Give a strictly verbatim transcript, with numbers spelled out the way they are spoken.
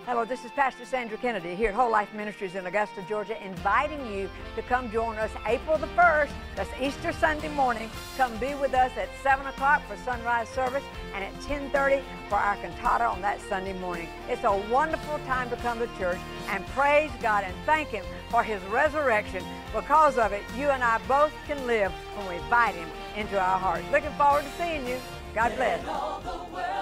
Hello, this is Pastor Sandra Kennedy here at Whole Life Ministries in Augusta, Georgia, inviting you to come join us April the first. That's Easter Sunday morning. Come be with us at seven o'clock for sunrise service and at ten thirty for our cantata on that Sunday morning. It's a wonderful time to come to church and praise God and thank Him for His resurrection. Because of it, you and I both can live when we invite Him into our hearts. Looking forward to seeing you. God bless.